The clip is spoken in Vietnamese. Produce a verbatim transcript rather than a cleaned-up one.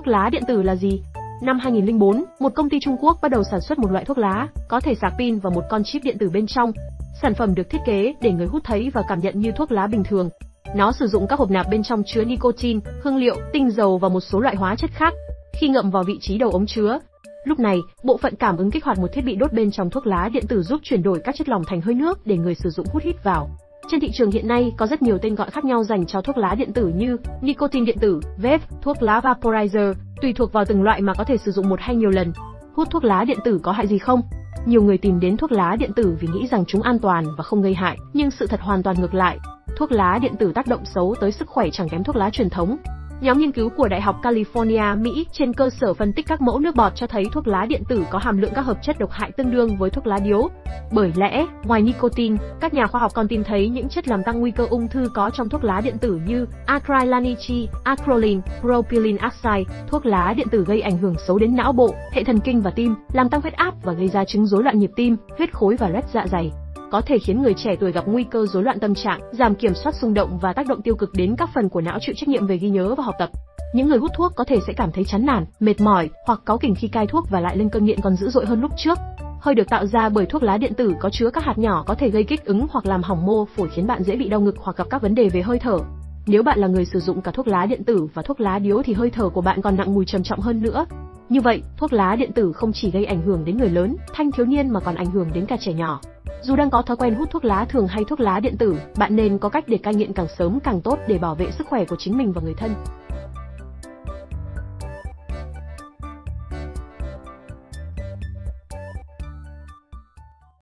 Thuốc lá điện tử là gì? Năm hai nghìn không trăm lẻ bốn, một công ty Trung Quốc bắt đầu sản xuất một loại thuốc lá, có thể sạc pin và một con chip điện tử bên trong. Sản phẩm được thiết kế để người hút thấy và cảm nhận như thuốc lá bình thường. Nó sử dụng các hộp nạp bên trong chứa nicotine, hương liệu, tinh dầu và một số loại hóa chất khác. Khi ngậm vào vị trí đầu ống chứa, lúc này, bộ phận cảm ứng kích hoạt một thiết bị đốt bên trong thuốc lá điện tử giúp chuyển đổi các chất lỏng thành hơi nước để người sử dụng hút hít vào. Trên thị trường hiện nay có rất nhiều tên gọi khác nhau dành cho thuốc lá điện tử như nicotine điện tử, vape, thuốc lá vaporizer, tùy thuộc vào từng loại mà có thể sử dụng một hay nhiều lần. Hút thuốc lá điện tử có hại gì không? Nhiều người tìm đến thuốc lá điện tử vì nghĩ rằng chúng an toàn và không gây hại, nhưng sự thật hoàn toàn ngược lại. Thuốc lá điện tử tác động xấu tới sức khỏe chẳng kém thuốc lá truyền thống. Nhóm nghiên cứu của Đại học California, Mỹ trên cơ sở phân tích các mẫu nước bọt cho thấy thuốc lá điện tử có hàm lượng các hợp chất độc hại tương đương với thuốc lá điếu. Bởi lẽ, ngoài nicotine, các nhà khoa học còn tìm thấy những chất làm tăng nguy cơ ung thư có trong thuốc lá điện tử như acrylanichi, acrolein, propylene oxide. Thuốc lá điện tử gây ảnh hưởng xấu đến não bộ, hệ thần kinh và tim, làm tăng huyết áp và gây ra chứng rối loạn nhịp tim, huyết khối và loét dạ dày. Có thể khiến người trẻ tuổi gặp nguy cơ rối loạn tâm trạng, giảm kiểm soát xung động và tác động tiêu cực đến các phần của não chịu trách nhiệm về ghi nhớ và học tập. Những người hút thuốc có thể sẽ cảm thấy chán nản, mệt mỏi hoặc cáu kỉnh khi cai thuốc và lại lên cơn nghiện còn dữ dội hơn lúc trước. Hơi được tạo ra bởi thuốc lá điện tử có chứa các hạt nhỏ có thể gây kích ứng hoặc làm hỏng mô phổi, khiến bạn dễ bị đau ngực hoặc gặp các vấn đề về hơi thở. Nếu bạn là người sử dụng cả thuốc lá điện tử và thuốc lá điếu thì hơi thở của bạn còn nặng mùi trầm trọng hơn nữa. Như vậy, thuốc lá điện tử không chỉ gây ảnh hưởng đến người lớn, thanh thiếu niên mà còn ảnh hưởng đến cả trẻ nhỏ. Dù đang có thói quen hút thuốc lá thường hay thuốc lá điện tử, bạn nên có cách để cai nghiện càng sớm càng tốt để bảo vệ sức khỏe của chính mình và người thân.